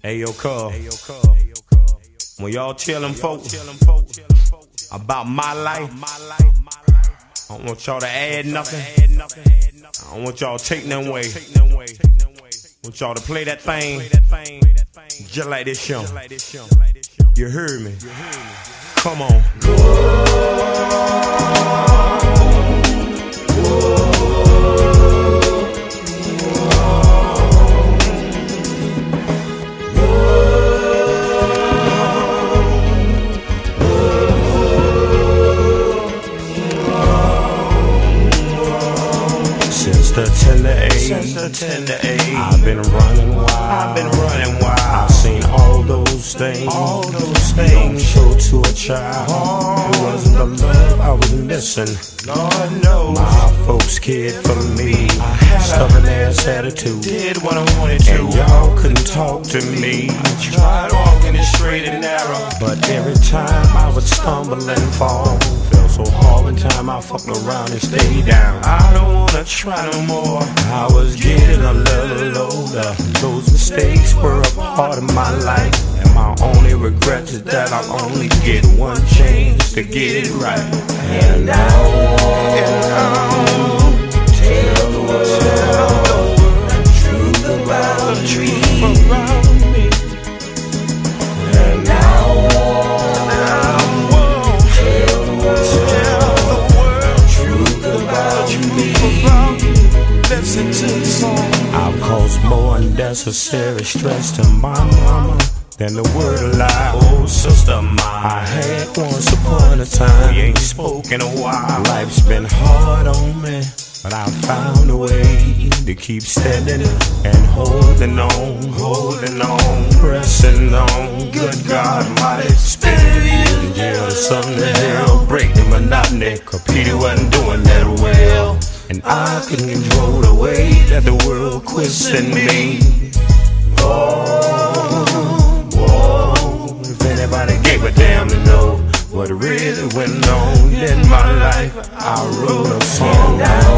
Hey yo, cuz, when y'all tellin' folks about my life, I don't want y'all to add nothing. I don't want y'all to take nothing away. I want y'all to play that thing just like this show. You heard me? Come on. Since the tender age, I've been running wild. I've seen all those things don't show to a child. It wasn't the love I was missing. Lord knows my folks cared for me. I had a stubborn ass attitude, did what I wanted to, and y'all couldn't talk to me. I tried walking it straight and narrow, but every time I would stumble and fall. Felt so hard one time I fucked around and stayed down. I don't wanna try no more. I was getting a little older. Those mistakes were a part of my life, and my only regret is that I'll only get one chance to get it right. And now, tell the world the truth about me. And now, tell the world the truth about me. Listen to the song. I've caused more unnecessary stress to my mama than the word alive. Oh, sister mine, I had once upon a time. We ain't spoken a while. Life's been hard on me, but I found a way to keep standing and holding on, pressing on. Good God Almighty, spending years in jail is something to hell. Break the monotony, 'cause Petey wasn't doing that well, and I couldn't control the way that the world questioned me. If anybody gave a damn to know what really went on in my life, I wrote a song.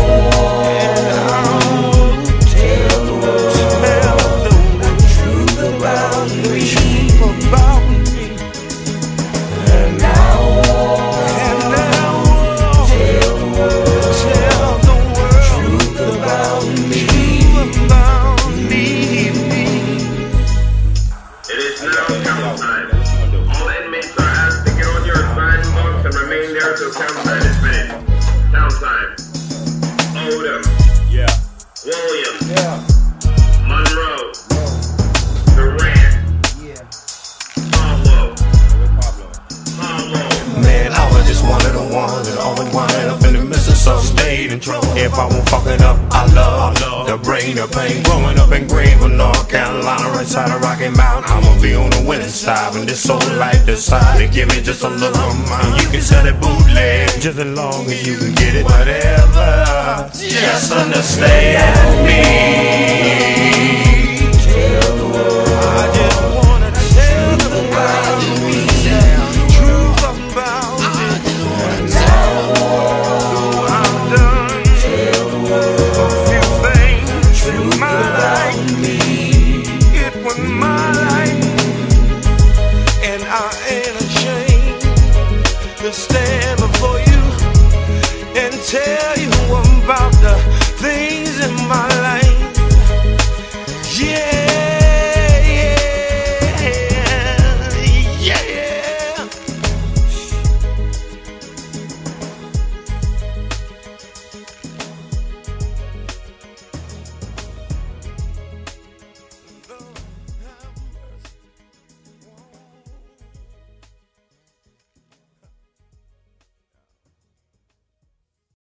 Tell the world the truth about me. And now, tell the world the truth about me. It is now count time. All inmates are asked to get on your assigned bunks and remain there till count time is finished. Count time. Odom. Yeah. Williams. Yeah. Monroe. Durant. Yeah. Pablo. Man, I was just one of the ones that always wound up in the midst of some stayed in trouble. If I won't fuck it up, I love the brain of pain. Growing up in Greenville, North Carolina, right side of Rocky Mountain. I'ma be on the winning side when this soul life decide to give me just a little amount. You can sell it bootleg just as long as you can get it. Whatever, just understand me. Tell the world, I just wanna tell the world me. Stand before you and tell you about the things in my life. Yeah.